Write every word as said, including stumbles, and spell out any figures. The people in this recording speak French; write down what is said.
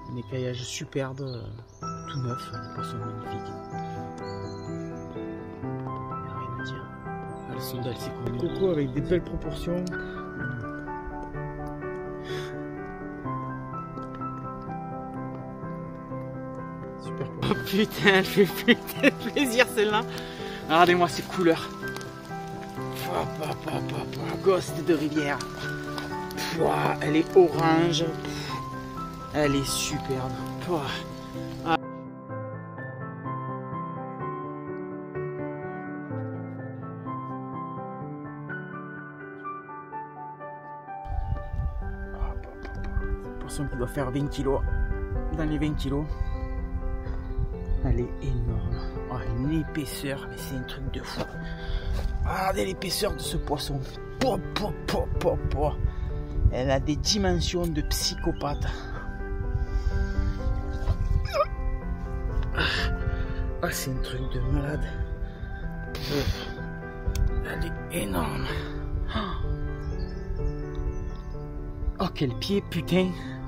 Un écaillage superbe, tout neuf, des poissons magnifiques. Il n'y a rien à dire. Elles sont d'Alciconia. Coco avec des belles proportions. Super cool. Oh putain, elle fait putain de plaisir celle-là. Regardez-moi ces couleurs. Ghost de rivière. Pouah, elle est orange. Elle est superbe. Pouah. Ah. Poisson qui doit faire vingt kilos. Dans les vingt kilos. Elle est énorme. Oh, une épaisseur, mais c'est un truc de fou. Regardez l'épaisseur de ce poisson. Pouah, pouah, pouah, pouah, pouah. Elle a des dimensions de psychopathe. Ah, c'est un truc de malade. Elle est énorme. Oh, quel pied, putain.